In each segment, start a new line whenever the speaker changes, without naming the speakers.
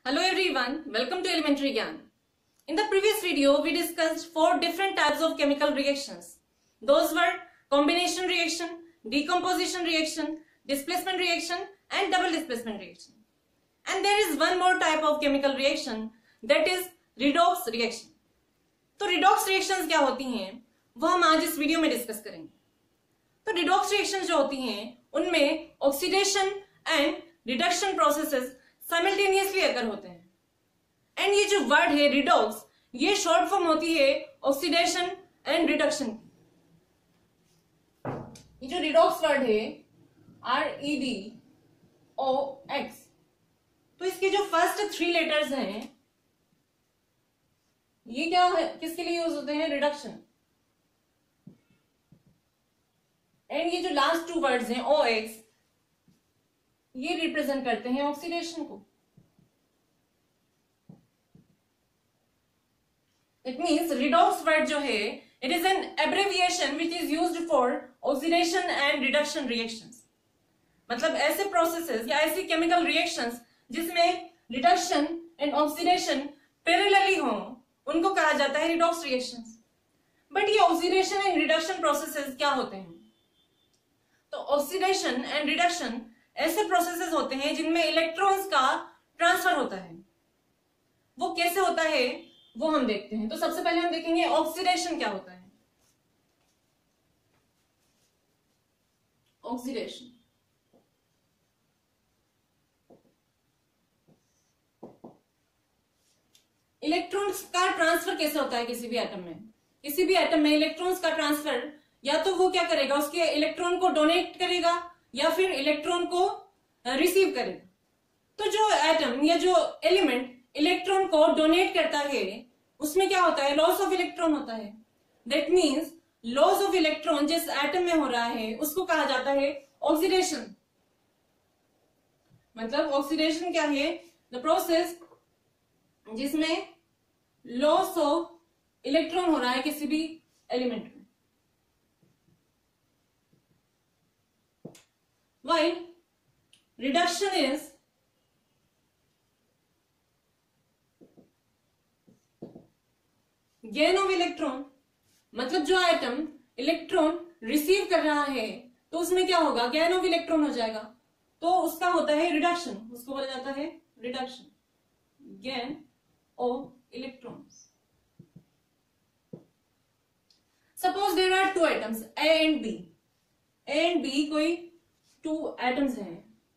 Hello everyone, welcome to Elementary Gyan. In the previous video, we discussed 4 different types of chemical reactions. Those were combination reaction, decomposition reaction, displacement reaction and double displacement reaction. And there is one more type of chemical reaction, that is redox reaction. तो redox reactions क्या होती हैं वो हम आज इस video में discuss करेंगे. तो redox reactions जो होती हैं उनमें oxidation and reduction processes simultaneously occur होते हैं. एंड ये जो वर्ड है रिडॉक्स, ये शॉर्ट फॉर्म होती है ऑक्सीडेशन एंड रिडक्शन की. ये जो रिडॉक्स वर्ड है REDOX, तो इसके जो फर्स्ट 3 लेटर्स हैं ये क्या है, किसके लिए यूज होते हैं? रिडक्शन. एंड ये जो लास्ट 2 वर्ड्स हैं OX, ये रिप्रेजेंट करते हैं ऑक्सीडेशन को. इट मीन्स रिडॉक्स वर्ड जो है it is an abbreviation which is used for oxidation and reduction reactions. मतलब ऐसे प्रोसेसेस या ऐसी केमिकल रिएक्शंस जिसमें रिडक्शन एंड ऑक्सीडेशन पैरेलली हो, उनको कहा जाता है रिडॉक्स रिएक्शंस. बट ये ऑक्सीडेशन एंड रिडक्शन प्रोसेसेस क्या होते हैं? तो ऑक्सीडेशन एंड रिडक्शन ऐसे प्रोसेसेस होते हैं जिनमें इलेक्ट्रॉन्स का ट्रांसफर होता है. वो कैसे होता है वो हम देखते हैं. तो सबसे पहले हम देखेंगे ऑक्सीडेशन क्या होता है. ऑक्सीडेशन इलेक्ट्रॉन्स का ट्रांसफर कैसे होता है किसी भी एटम में. किसी भी एटम में इलेक्ट्रॉन्स का ट्रांसफर या तो वो क्या करेगा, उसके इलेक्ट्रॉन को डोनेट करेगा या फिर इलेक्ट्रॉन को रिसीव करेगा. तो जो एटम या जो एलिमेंट इलेक्ट्रॉन को डोनेट करता है उसमें क्या होता है? लॉस ऑफ इलेक्ट्रॉन होता है. That means loss of electron जिस एटम में हो रहा है उसको कहा जाता है ऑक्सीडेशन. मतलब ऑक्सीडेशन क्या है? द प्रोसेस जिसमें लॉस ऑफ इलेक्ट्रॉन हो रहा है किसी भी एलिमेंट में. While reduction is gain of electron, मतलब जो एटम इलेक्ट्रॉन रिसीव कर रहा है तो उसमें क्या होगा? गेन ऑफ इलेक्ट्रॉन हो जाएगा. तो उसका होता है रिडक्शन, उसको बोला जाता है reduction, gain of electrons. Suppose there are 2 atoms A and B. A and B कोई 2 एटम्स हैं.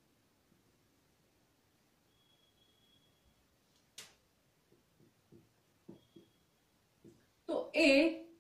तो ए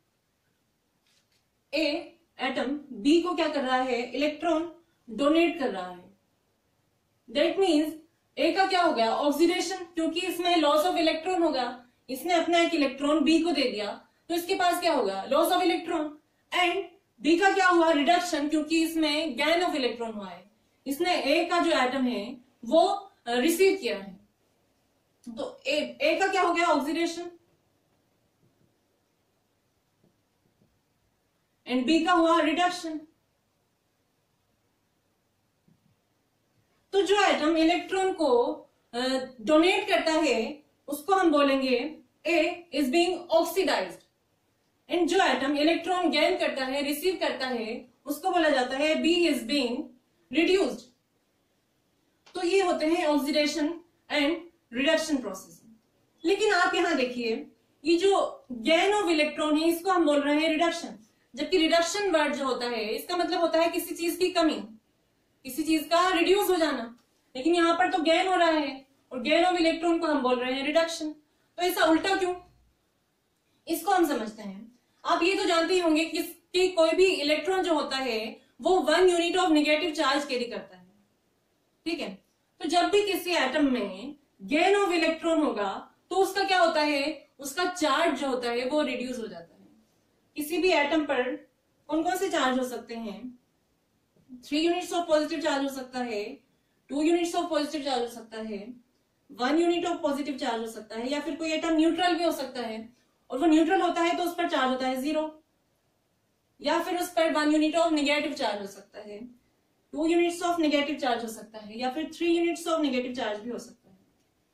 एटम बी को क्या कर रहा है? इलेक्ट्रॉन डोनेट कर रहा है. दैट मीन्स ए का क्या हो गया? ऑक्सीडेशन, क्योंकि इसमें लॉस ऑफ इलेक्ट्रॉन होगा. इसने अपना एक इलेक्ट्रॉन बी को दे दिया तो इसके पास क्या होगा? Loss of electron. And B का क्या हुआ? रिडक्शन, क्योंकि इसमें गेन ऑफ इलेक्ट्रॉन हुआ है. इसने ए का जो एटम है वो रिसीव किया है. तो ए का क्या हो गया? ऑक्सीडेशन. एंड बी का हुआ रिडक्शन. तो जो एटम इलेक्ट्रॉन को डोनेट करता है उसको हम बोलेंगे A is being oxidised. And जो एटम इलेक्ट्रॉन गेन करता है, रिसीव करता है, उसको बोला जाता है बी इज बीइंग रिड्यूस्ड. तो ये होते हैं ऑक्सीडेशन एंड रिडक्शन प्रोसेस. लेकिन आप यहां देखिए, ये जो गेन ऑफ इलेक्ट्रॉन है इसको हम बोल रहे हैं रिडक्शन. जबकि रिडक्शन वर्ड जो होता है इसका मतलब होता है किसी चीज की कमी, किसी चीज का रिड्यूस हो जाना. लेकिन यहाँ पर तो गेन हो रहा है और गेन ऑफ इलेक्ट्रॉन को हम बोल रहे हैं रिडक्शन. तो ऐसा उल्टा क्यों? इसको हम समझते हैं. आप ये तो जानते ही होंगे कि कोई भी इलेक्ट्रॉन जो होता है वो 1 unit of negative charge carry करता है. ठीक है. तो जब भी किसी एटम में गेन ऑफ इलेक्ट्रॉन होगा तो उसका क्या होता है? उसका चार्ज जो होता है वो रिड्यूस हो जाता है. किसी भी एटम पर कौन कौन से चार्ज हो सकते हैं? 3 यूनिट्स ऑफ पॉजिटिव चार्ज हो सकता है, 2 यूनिट्स ऑफ पॉजिटिव चार्ज हो सकता है, 1 यूनिट ऑफ पॉजिटिव चार्ज हो सकता है, या फिर कोई एटम न्यूट्रल भी हो सकता है. और वो न्यूट्रल होता है तो उस पर चार्ज होता है 0, या फिर उस पर 1 यूनिट ऑफ नेगेटिव चार्ज हो सकता है, 2 यूनिट्स ऑफ नेगेटिव चार्ज हो सकता है, या फिर 3 यूनिट्स ऑफ नेगेटिव चार्ज भी हो सकता है. तो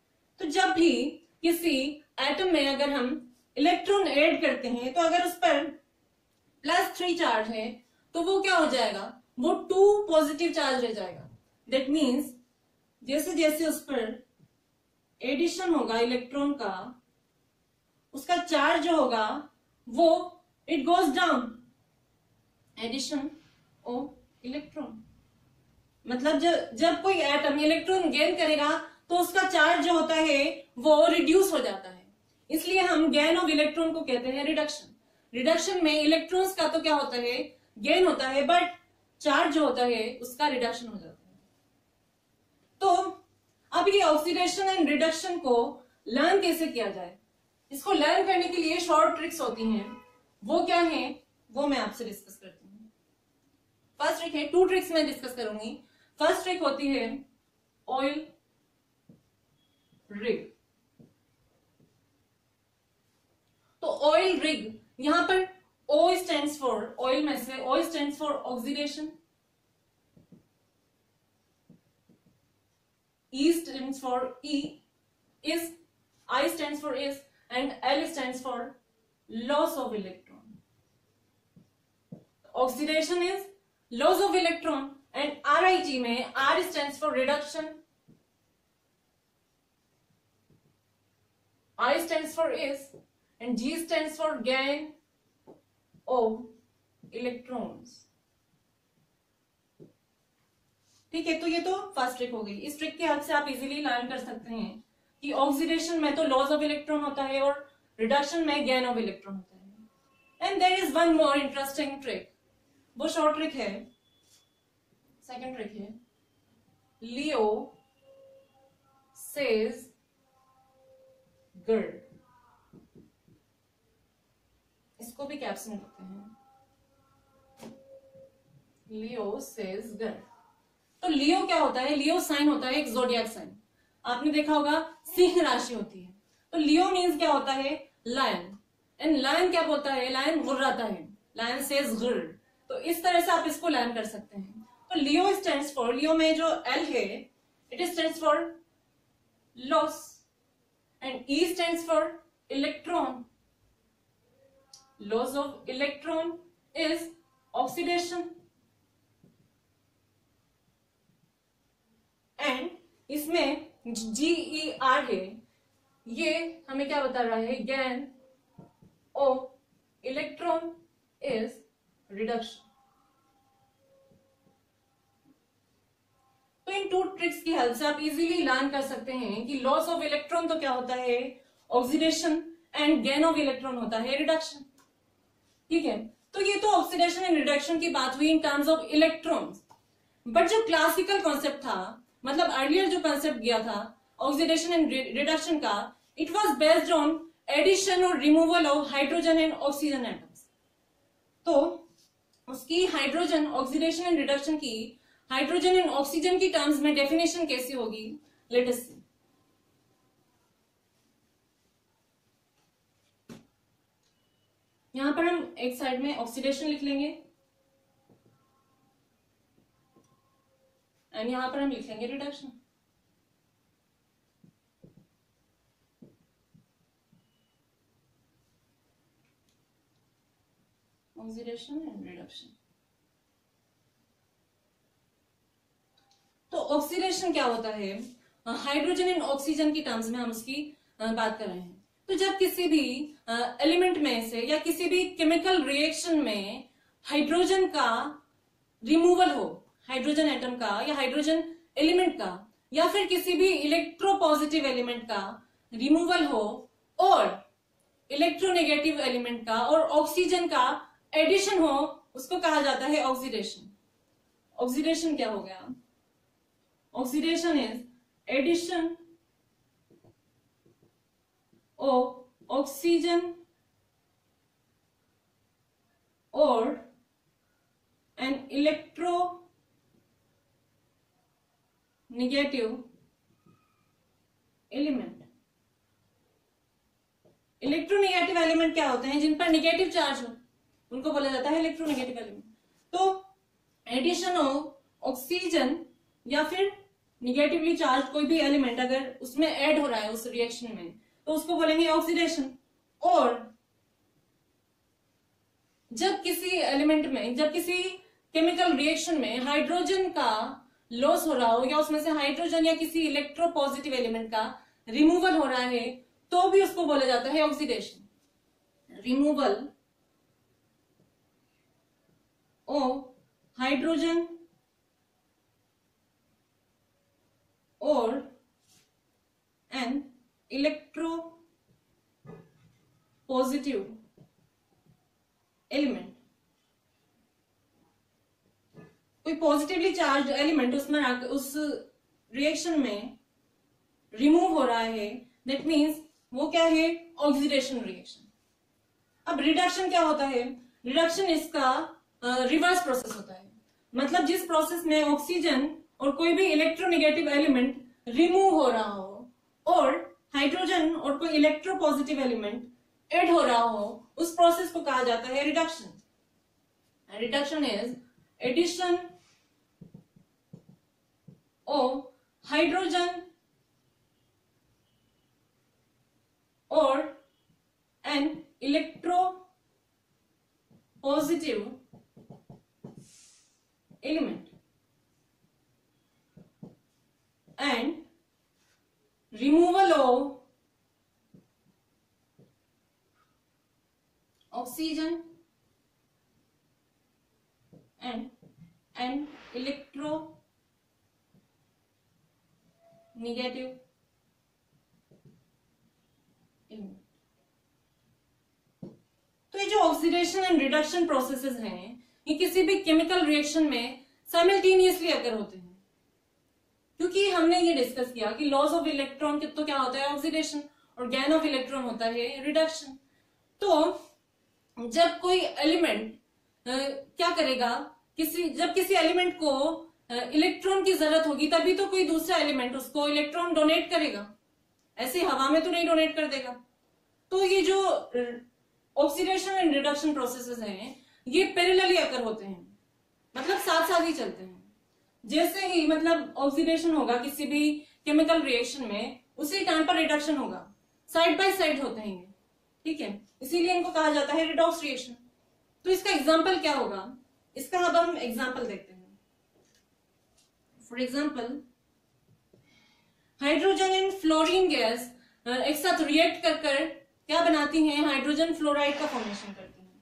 जब भी किसी एटम में अगर हम इलेक्ट्रॉन ऐड करते हैं तो अगर उस पर +3 चार्ज है तो वो क्या हो जाएगा, वो 2 पॉजिटिव चार्ज रह जाएगा। दैट मीन्स जैसे जैसे उस पर एडिशन होगा इलेक्ट्रॉन का, उसका चार्ज जो होगा वो it goes down, addition of electron. मतलब जब कोई एटम इलेक्ट्रॉन गेन करेगा तो उसका चार्ज जो होता है वो रिड्यूस हो जाता है, इसलिए हम गेन ऑफ इलेक्ट्रॉन को कहते हैं रिडक्शन। रिडक्शन में इलेक्ट्रॉन्स का तो क्या होता है, गेन होता है, बट चार्ज जो होता है उसका रिडक्शन हो जाता है। तो अब ये ऑक्सीडेशन एंड रिडक्शन को लर्न कैसे किया जाए, इसको लर्न करने के लिए शॉर्ट ट्रिक्स होती हैं, वो क्या है वो मैं आपसे डिस्कस करती हूँ। फर्स्ट ट्रिक है, 2 ट्रिक्स मैं डिस्कस करूंगी। फर्स्ट ट्रिक होती है ऑयल रिग। तो ऑयल रिग, यहां पर O स्टैंड्स फॉर, ऑयल में से O stands for oxidation, E stands for E, I stands for S, and L stands for loss of electron. Oxidation is loss of electron, and RIG में R stands for reduction, I stands for S, and G stands for gain of electrons. ठीक है, तो ये तो first trick हो गई। इस trick की हेल्प से आप इजीली लर्न कर सकते हैं कि ऑक्सीडेशन में तो लॉस ऑफ इलेक्ट्रॉन होता है और रिडक्शन में गेन ऑफ इलेक्ट्रॉन होता है। And there is one more interesting trick, वो शॉर्ट ट्रिक है, सेकंड ट्रिक है लियो सेज गर्ड। इसको भी कैप्स में लिखते हैं, लियो सेज गर्ड। तो लियो क्या होता है, लियो साइन होता है एक ज़ोडिएक साइन, आपने देखा होगा सिंह राशि होती है। तो लियो मीन्स क्या होता है, लायन, एंड लायन क्या बोलता है, लायन गुर्राता है, लायन सेज गुर्र। तो इस तरह से आप इसको लर्न कर सकते हैं। तो लियो स्टैंड्स फॉर, लियो में जो एल है it stands for loss, and E stands for electron. Loss of electron is oxidation, and इसमें GER है, ये हमें क्या बता रहा है, gain of electron is reduction. तो इन 2 ट्रिक्स की हेल्प से आप इजीली लर्न कर सकते हैं कि लॉस ऑफ इलेक्ट्रॉन तो क्या होता है, oxidation, and gain of electron होता है रिडक्शन। ठीक है, तो ये तो ऑक्सीडेशन एंड रिडक्शन की बात हुई in terms of electrons. But जो क्लासिकल कॉन्सेप्ट था, मतलब अर्लियर जो कॉन्सेप्ट गया था ऑक्सीडेशन एंड रिडक्शन का, it was based on addition और removal of hydrogen and oxygen atoms. तो उसकी हाइड्रोजन, ऑक्सीडेशन एंड रिडक्शन की हाइड्रोजन एंड ऑक्सीजन की टर्म्स में डेफिनेशन कैसी होगी, लेट अस सी। यहां पर हम एक साइड में ऑक्सीडेशन लिख लेंगे एंड यहां पर हम लिख लेंगे रिडक्शन। Oxidation and reduction. तो ऑक्सीडेशन क्या होता है, हाइड्रोजन एंड ऑक्सीजन की टर्म्स में हम उसकी बात कर रहे हैं। तो जब किसी भी एलिमेंट में से या किसी भी केमिकल रिएक्शन में हाइड्रोजन का रिमूवल हो, हाइड्रोजन एटम का या हाइड्रोजन एलिमेंट का, या फिर किसी भी इलेक्ट्रोपॉजिटिव एलिमेंट का रिमूवल हो, और इलेक्ट्रोनेगेटिव एलिमेंट का और ऑक्सीजन का एडिशन हो, उसको कहा जाता है ऑक्सीडेशन। ऑक्सीडेशन क्या हो गया, oxidation is addition of oxygen और an electronegative element. Electronegative element क्या होते हैं, जिन पर नेगेटिव चार्ज हो, उनको बोला जाता है इलेक्ट्रोनेगेटिव एलिमेंट। तो एडिशन ऑफ ऑक्सीजन या फिर निगेटिवली चार्ज कोई भी एलिमेंट अगर उसमें ऐड हो रहा है उस रिएक्शन में, तो उसको बोलेंगे ऑक्सीडेशन। और जब किसी एलिमेंट में, जब किसी केमिकल रिएक्शन में हाइड्रोजन का लॉस हो रहा हो, या उसमें से हाइड्रोजन या किसी इलेक्ट्रोपॉजिटिव एलिमेंट का रिमूवल हो रहा है, तो भी उसको बोला जाता है ऑक्सीडेशन। रिमूवल ऑफ हाइड्रोजन और एन इलेक्ट्रोपॉजिटिव एलिमेंट, कोई पॉजिटिवली चार्ज एलिमेंट उसमें उस रिएक्शन में रिमूव हो रहा है, दैट मीन्स वो क्या है, ऑक्सीडेशन रिएक्शन। अब रिडक्शन क्या होता है? रिडक्शन इसका रिवर्स प्रोसेस होता है, मतलब जिस प्रोसेस में ऑक्सीजन और कोई भी इलेक्ट्रोनेगेटिव एलिमेंट रिमूव हो रहा हो और हाइड्रोजन और कोई इलेक्ट्रोपॉजिटिव एलिमेंट ऐड हो रहा हो, उस प्रोसेस को कहा जाता है reduction. Reduction is addition of hydrogen और an electropositive element and removal of oxygen and an electronegative element। तो ये जो ऑक्सीडेशन एंड रिडक्शन प्रोसेसेस हैं, ये किसी भी केमिकल रिएक्शन में साइमल्टेनियसली अगर होते हैं, क्योंकि हमने ये डिस्कस किया कि लॉस ऑफ इलेक्ट्रॉन तो क्या होता है, ऑक्सीडेशन, और गेन ऑफ इलेक्ट्रॉन होता है रिडक्शन। तो जब कोई एलिमेंट क्या करेगा, जब किसी एलिमेंट को इलेक्ट्रॉन की जरूरत होगी, तभी तो कोई दूसरा एलिमेंट उसको इलेक्ट्रॉन डोनेट करेगा, ऐसे हवा में तो नहीं डोनेट कर देगा। तो ये जो ऑक्सीडेशन एंड रिडक्शन प्रोसेसेस हैं, ये पैरेलली अकर होते हैं, मतलब साथ साथ ही चलते हैं। जैसे ही मतलब ऑक्सीडेशन होगा किसी भी केमिकल रिएक्शन में, उसी टाइम पर रिडक्शन होगा, साइड बाय साइड होते हैं ये, ठीक है, इसीलिए इनको कहा जाता है रिडॉक्स रिएक्शन। तो इसका एग्जांपल क्या होगा, इसका अब हम एग्जांपल देखते हैं। For example, hydrogen and fluorine gas एक साथ रिएक्ट कर क्या बनाती हैं, हाइड्रोजन फ्लोराइड का फॉर्मेशन करती हैं।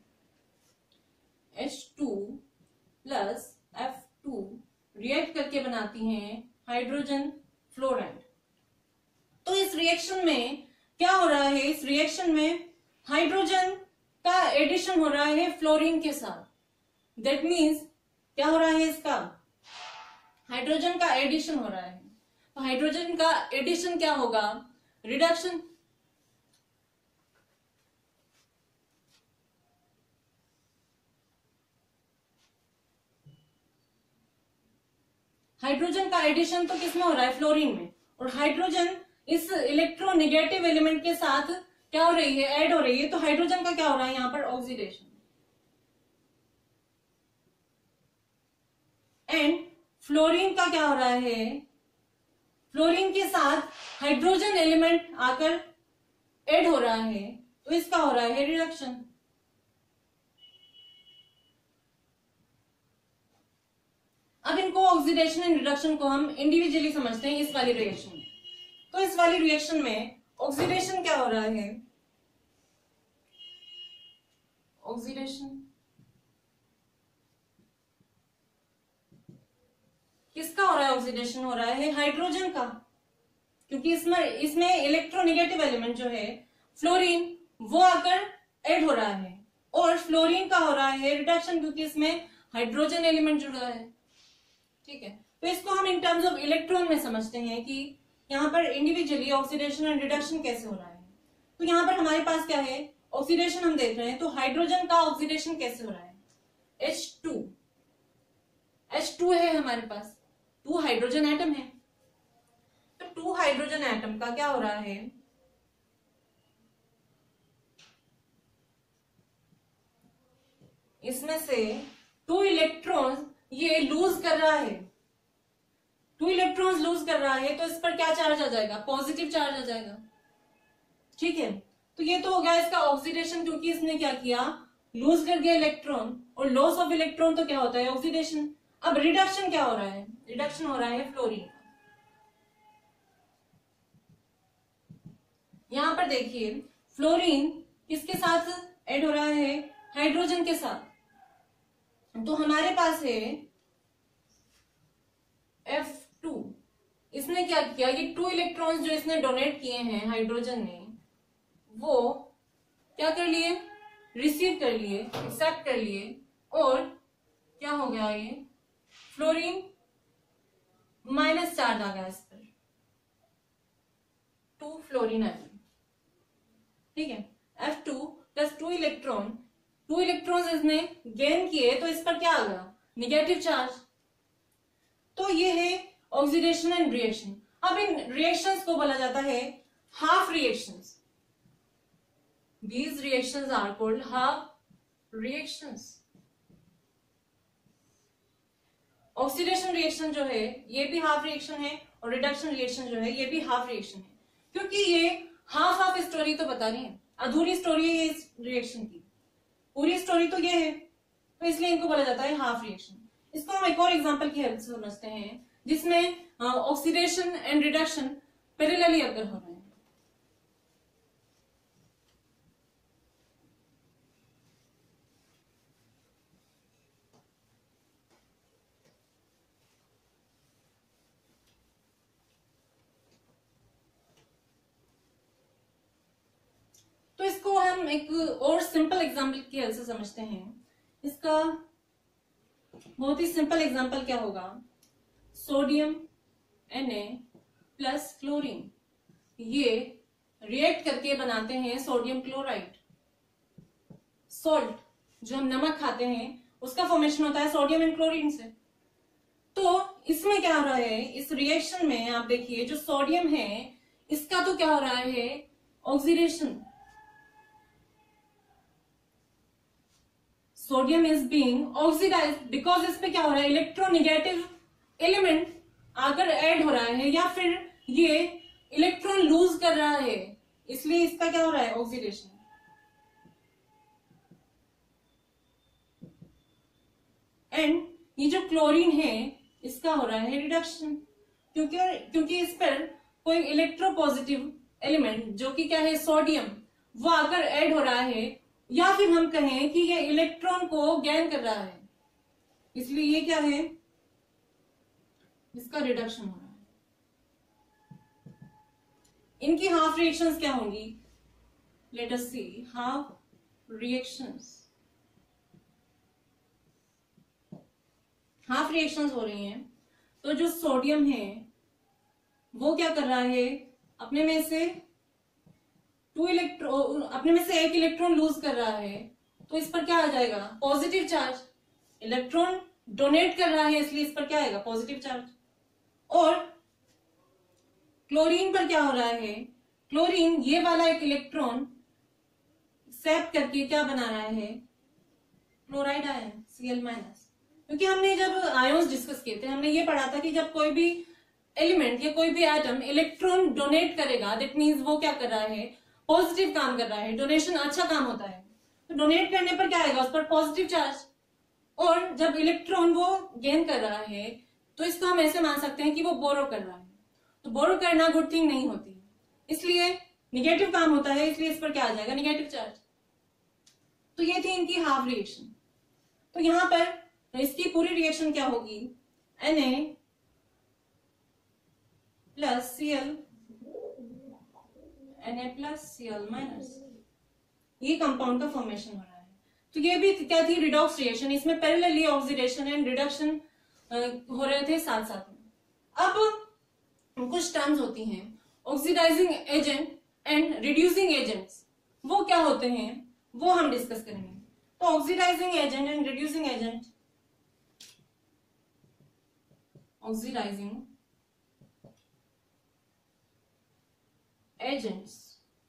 H2 प्लस F2 रिएक्ट करके बनाती हैं हाइड्रोजन फ्लोराइड। तो इस रिएक्शन में क्या हो रहा है, इस रिएक्शन में हाइड्रोजन का एडिशन हो रहा है फ्लोरीन के साथ। दैट मीन्स क्या हो रहा है, इसका हाइड्रोजन का एडिशन हो रहा है। तो हाइड्रोजन का एडिशन क्या होगा, रिडक्शन। हाइड्रोजन का एडिशन तो किसमें हो रहा है, फ्लोरीन में, और हाइड्रोजन इस इलेक्ट्रोनेगेटिव एलिमेंट के साथ क्या हो रही है, ऐड हो रही है। तो हाइड्रोजन का क्या हो रहा है यहां पर, ऑक्सीडेशन। एंड फ्लोरीन का क्या हो रहा है, फ्लोरीन के साथ हाइड्रोजन एलिमेंट आकर ऐड हो रहा है, तो इसका हो रहा है रिडक्शन। अब इनको ऑक्सीडेशन एंड रिडक्शन को हम इंडिविजुअली समझते हैं इस वाली रिएक्शन में। तो इस वाली रिएक्शन में ऑक्सीडेशन क्या हो रहा है, ऑक्सीडेशन किसका हो रहा है, ऑक्सीडेशन हो रहा है हाइड्रोजन का, क्योंकि इसमें इलेक्ट्रोनेगेटिव एलिमेंट जो है फ्लोरीन, वो आकर ऐड हो रहा है, और फ्लोरीन का हो रहा है रिडक्शन, क्योंकि इसमें हाइड्रोजन एलिमेंट जुड़ रहा है, ठीक है। तो इसको हम इन टर्म्स ऑफ इलेक्ट्रॉन में समझते हैं कि यहाँ पर इंडिविजुअली ऑक्सीडेशन एंड रिडक्शन कैसे हो रहा है। तो यहाँ पर हमारे पास क्या है, ऑक्सीडेशन हम देख रहे हैं, तो हाइड्रोजन का ऑक्सीडेशन कैसे हो रहा है, H2 है हमारे पास, 2 हाइड्रोजन एटम है, तो 2 हाइड्रोजन एटम का क्या हो रहा है, इसमें से 2 इलेक्ट्रॉन्स ये लूज कर रहा है, 2 इलेक्ट्रॉन्स लूज कर रहा है तो इस पर क्या चार्ज आ जाएगा, पॉजिटिव चार्ज आ जाएगा। ठीक है, तो ये तो हो गया इसका ऑक्सीडेशन, क्योंकि इसने क्या किया, लूज कर दिया इलेक्ट्रॉन, और लॉस ऑफ इलेक्ट्रॉन तो क्या होता है, ऑक्सीडेशन। अब रिडक्शन क्या हो रहा है, रिडक्शन हो रहा है फ्लोरीन। यहां पर देखिए फ्लोरीन किसके साथ ऐड हो रहा है, हाइड्रोजन के साथ। तो हमारे पास है F2। इसने क्या किया, ये 2 इलेक्ट्रॉन्स जो इसने डोनेट किए हैं हाइड्रोजन ने, वो क्या कर लिए, रिसीव कर लिए, एक्सेप्ट कर लिए, और क्या हो गया, ये फ्लोरीन माइनस चार्ज आ गया इस पर, 2 फ्लोरीन आ गया। ठीक है, F2 प्लस 2 इलेक्ट्रॉन, 2 इलेक्ट्रॉन्स इसने गेन किए तो इस पर क्या आ गया, निगेटिव चार्ज। तो ये है ऑक्सीडेशन एंड रिएक्शन। अब इन रिएक्शंस को बोला जाता है half reactions. These reactions are called half reactions. Oxidation reaction जो है ये भी हाफ रिएक्शन है, और रिडक्शन रिएक्शन जो है ये भी हाफ रिएक्शन है, क्योंकि ये हाफ हाफ स्टोरी तो पता नहीं है, अधूरी स्टोरी है ये इस रिएक्शन की, पूरी स्टोरी तो ये है, तो इसलिए इनको बोला जाता है हाफ रिएक्शन। इसको हम एक और एग्जांपल की हेल्प से समझते हैं जिसमें ऑक्सीडेशन एंड रिडक्शन पैरेलली अगर हो रहे हैं। तो इसको हम एक और सिंपल एग्जांपल की हेल्प से समझते हैं। इसका बहुत ही सिंपल एग्जांपल क्या होगा, सोडियम Na प्लस क्लोरीन, ये रिएक्ट करके बनाते हैं सोडियम क्लोराइड। सॉल्ट जो हम नमक खाते हैं उसका फॉर्मेशन होता है सोडियम एंड क्लोरीन से। तो इसमें क्या हो रहा है, इस रिएक्शन में आप देखिए जो सोडियम है इसका तो क्या हो रहा है, oxidation. Sodium is being oxidized because इस पे क्या हो रहा है, इलेक्ट्रोनिगेटिव एलिमेंट आकर ऐड हो रहा है, या फिर ये इलेक्ट्रॉन लूज कर रहा है, इसलिए इसका क्या हो रहा है, ऑक्सीडेशन। एंड ये जो क्लोरीन है इसका हो रहा है रिडक्शन, क्योंकि इस पर कोई इलेक्ट्रोपॉजिटिव एलिमेंट जो कि क्या है, सोडियम, वो आकर ऐड हो रहा है, या फिर हम कहें कि ये इलेक्ट्रॉन को गेन कर रहा है, इसलिए ये क्या है, इसका रिडक्शन हो रहा है। इनकी हाफ रिएक्शंस क्या होंगी, let us see half reactions. Half reactions हो रही हैं, तो जो सोडियम है वो क्या कर रहा है, अपने में से एक इलेक्ट्रॉन लूज कर रहा है, तो इस पर क्या आ जाएगा, पॉजिटिव चार्ज। इलेक्ट्रॉन डोनेट कर रहा है इसलिए इस पर क्या आएगा, पॉजिटिव चार्ज। और क्लोरीन पर क्या हो रहा है, क्लोरीन ये वाला एक इलेक्ट्रॉन एक्सेप्ट करके क्या बना रहा है, क्लोराइड आयन Cl-। क्योंकि हमने जब आयन्स डिस्कस किए थे हमने ये पढ़ा था कि जब कोई भी एलिमेंट या कोई भी एटम इलेक्ट्रॉन डोनेट करेगा, दैट मीन्स वो क्या कर रहा है, पॉजिटिव काम कर रहा है, डोनेशन अच्छा काम होता है। तो डोनेट करने पर क्या आएगा, उस पर पॉजिटिव चार्ज। और जब इलेक्ट्रॉन वो गेन कर रहा है तो इसको हम ऐसे मान सकते हैं कि वो बोरो कर रहा है। तो बोरो करना गुड थिंग नहीं होती, इसलिए निगेटिव काम होता है, इसलिए इस पर क्या आ जाएगा, निगेटिव चार्ज। तो ये थी इनकी हाफ रिएक्शन। तो यहां पर इसकी पूरी रिएक्शन क्या होगी, Na plus Cl, Na plus Cl minus, ये कंपाउंड का फॉर्मेशन हो रहा है। तो ये भी क्या थी, रिडॉक्स रिएक्शन। इसमें पैरेलली ऑक्सीडेशन एंड रिडक्शन हो रहे थे साथ साथ में। अब कुछ टर्म्स होती हैं, oxidizing agent and reducing agents, वो क्या होते हैं वो हम डिस्कस करेंगे। तो oxidizing agent and reducing agent, oxidizing agents,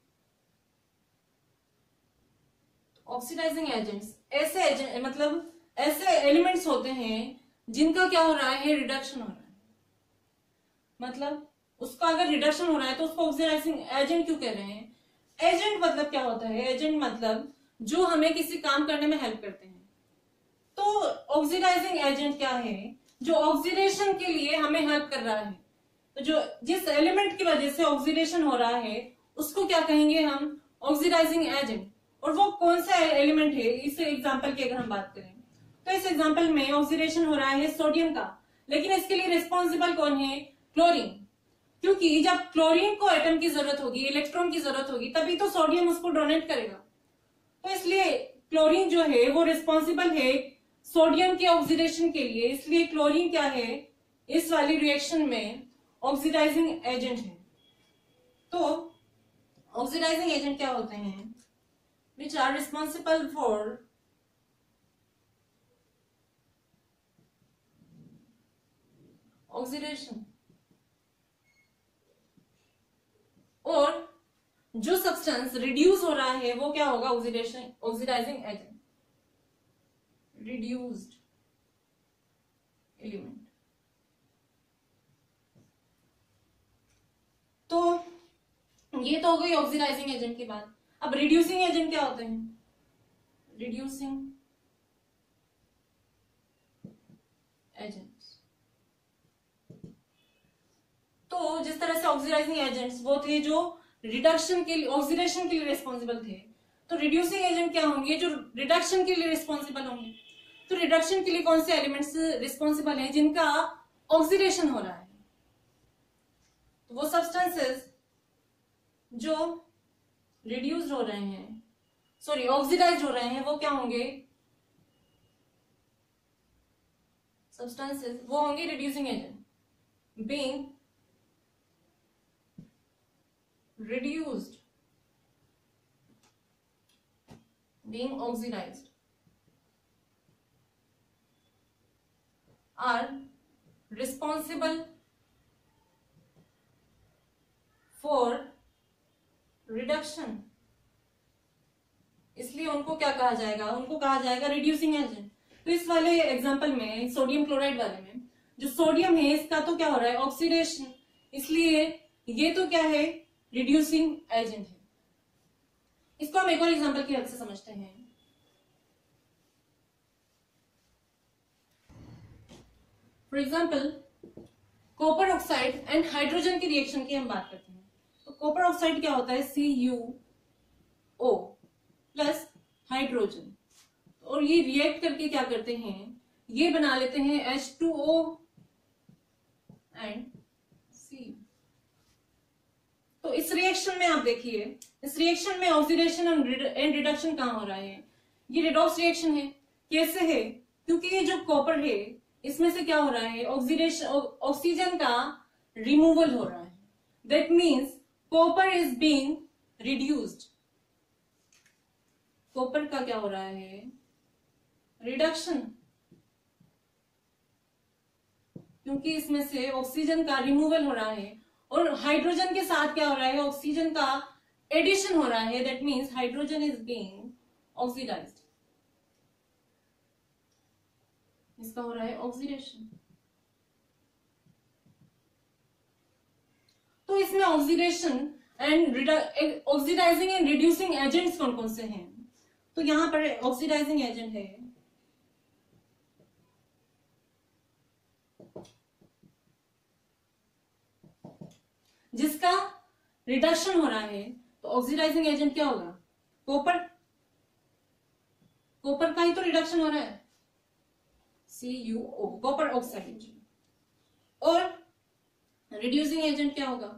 oxidizing agents ऐसे एजेंट मतलब ऐसे एलिमेंट्स होते हैं जिनका क्या हो रहा है, रिडक्शन हो रहा है। मतलब उसका अगर रिडक्शन हो रहा है तो उसको ऑक्सीडाइजिंग एजेंट क्यों कह रहे हैं? एजेंट मतलब क्या होता है? एजेंट मतलब जो हमें किसी काम करने में हेल्प करते हैं। तो ऑक्सीडाइजिंग एजेंट क्या है? जो ऑक्सीडेशन के लिए हमें हेल्प कर रहा है। तो जो जिस एलिमेंट की वजह से ऑक्सीडेशन हो रहा है उसको क्या कहेंगे हम? Oxidizing agent. और वो कौन सा एलिमेंट है? इस एग्जांपल की अगर हम बात करें तो इस एग्जांपल में ऑक्सीडेशन हो रहा है सोडियम का, लेकिन इसके लिए रिस्पॉन्सिबल कौन है? क्लोरीन। क्योंकि जब क्लोरीन को एटम की जरूरत होगी, इलेक्ट्रॉन की जरूरत होगी, तभी तो सोडियम उसको डोनेट करेगा। तो इसलिए क्लोरीन जो है वो रिस्पॉन्सिबल है सोडियम के ऑक्सीडेशन के लिए। इसलिए क्लोरीन क्या है? इस वाली रिएक्शन में ऑक्सीडाइजिंग एजेंट है। तो ऑक्सीडाइजिंग एजेंट क्या होते हैं? Which are responsible for oxidation. और जो सब्सटेंस रिड्यूस हो रहा है वो क्या होगा? Oxidation oxidizing agent, reduced element. तो ये तो हो गई ऑक्सीडाइजिंग एजेंट की बात। अब रिड्यूसिंग एजेंट क्या होते हैं? Reducing agents. तो जिस तरह से ऑक्सीडाइजिंग एजेंट्स वो थे जो रिडक्शन के लिए, ऑक्सीडेशन के लिए रिस्पॉन्सिबल थे, तो रिड्यूसिंग एजेंट क्या होंगे? जो रिडक्शन के लिए रिस्पॉन्सिबल होंगे। तो रिडक्शन के लिए कौन से एलिमेंट्स रिस्पॉन्सिबल हैं जिनका ऑक्सीडेशन हो रहा है? तो वो सब्सटेंसेस जो रिड्यूस्ड हो रहे हैं, सॉरी ऑक्सीडाइज हो रहे हैं, वो क्या होंगे? सब्सटेंसेस वो होंगे reducing agent. Being reduced, being oxidized, are responsible for reduction। इसलिए उनको क्या कहा जाएगा? उनको कहा जाएगा रिड्यूसिंग एजेंट। तो इस वाले एग्जांपल में, सोडियम क्लोराइड वाले में, जो सोडियम है इसका तो क्या हो रहा है? ऑक्सीडेशन। इसलिए ये तो क्या है? रिड्यूसिंग एजेंट है। इसको हम एक और एग्जांपल की हेल्प से समझते हैं। For example copper oxide and hydrogen की रिएक्शन की हम बात करते हैं। तो कॉपर ऑक्साइड क्या होता है? CuO प्लस हाइड्रोजन, और ये रिएक्ट करके क्या करते हैं? ये बना लेते हैं H2O एंड C। तो इस रिएक्शन में आप देखिए, इस रिएक्शन में ऑक्सीडेशन एंड रिडक्शन कहां हो रहा है? ये रिडॉक्स रिएक्शन है। कैसे है? क्योंकि ये जो कॉपर है इसमें से क्या हो रहा है? ऑक्सीडेशन, ऑक्सीजन का रिमूवल हो रहा है। That means copper is being reduced. Copper का क्या हो रहा है? रिडक्शन, क्योंकि इसमें से ऑक्सीजन का रिमूवल हो रहा है। और हाइड्रोजन के साथ क्या हो रहा है? ऑक्सीजन का एडिशन हो रहा है। That means hydrogen is being oxidized. इसका हो रहा है ऑक्सीडेशन। तो इसमें oxidation and oxidizing and reducing agents कौन कौन से हैं? तो यहां पर ऑक्सीडाइजिंग एजेंट है जिसका रिडक्शन हो रहा है। तो ऑक्सीडाइजिंग एजेंट क्या होगा? कॉपर। कॉपर का ही तो रिडक्शन हो रहा है, CuO, कॉपर ऑक्साइड। और रिड्यूसिंग एजेंट क्या होगा?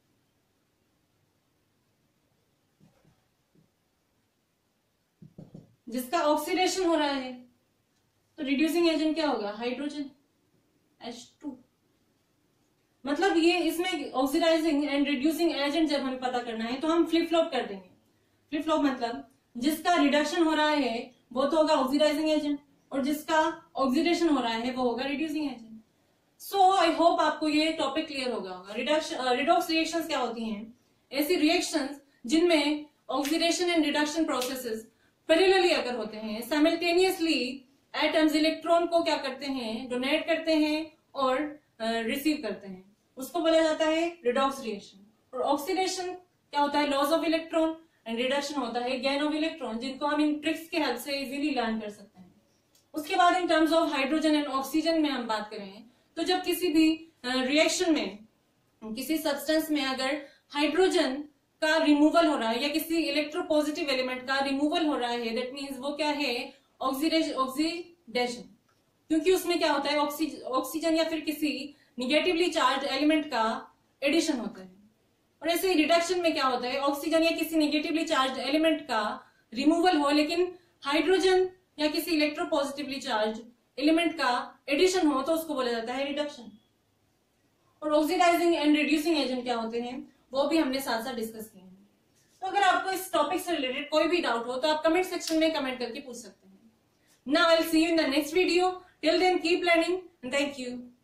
जिसका ऑक्सीडेशन हो रहा है। तो रिड्यूसिंग एजेंट क्या होगा? Hydrogen, H2। मतलब ये इसमें ऑक्सीडाइजिंग एंड रिड्यूसिंग एजेंट जब हमें पता करना है तो हम फ्लिप फ्लॉप कर देंगे। फ्लिप फ्लॉप मतलब जिसका रिडक्शन हो रहा है वो तो होगा ऑक्सीडाइजिंग एजेंट, और जिसका ऑक्सीडेशन हो रहा है वो होगा reducing agent. So I hope आपको ये टॉपिक क्लियर हो गया होगा। रिडॉक्स रिएक्शंस क्या होती हैं? ऐसी रिएक्शंस जिनमें oxidation and reduction processes parallelly अगर होते हैं, साइमल्टेनियसली एटम्स इलेक्ट्रॉन को क्या करते हैं? डोनेट करते हैं और रिसीव करते हैं। उसको बोला जाता है रिडॉक्स रिएक्शन। और ऑक्सीडेशन क्या होता है, loss of electron, and reduction होता है गेन ऑफ इलेक्ट्रॉन, जिनको हम इन ट्रिक्स के हेल्प से इजीली लर्न कर सकते हैं। उसके बाद in terms of hydrogen and oxygen में हम बात करें तो जब किसी भी रिएक्शन में, किसी सब्सटेंस में अगर हाइड्रोजन का रिमूवल हो रहा है या किसी इलेक्ट्रोपॉजिटिव एलिमेंट का रिमूवल हो रहा है, दैट मीन्स वो क्या है, ऑक्सीडेशन। क्योंकि उसमें क्या होता है, ऑक्सीजन या फिर किसी निगेटिवली चार्ज एलिमेंट का एडिशन होता है। और ऐसे ही रिडक्शन में क्या होता है, ऑक्सीजन या किसी निगेटिवली चार्ज एलिमेंट का रिमूवल हो लेकिन हाइड्रोजन या किसी इलेक्ट्रोपॉजिटिवली चार्ज एलिमेंट का एडिशन हो तो उसको बोला जाता है रिडक्शन। और ऑक्सीडाइजिंग एंड रिड्यूसिंग एजेंट क्या होते हैं वो भी हमने साथ साथ डिस्कस किए हैं। तो अगर आपको इस टॉपिक से रिलेटेड कोई भी डाउट हो तो आप कमेंट सेक्शन में कमेंट करके पूछ सकते हैं। Now I will see you in the next video. Till then keep learning and thank you.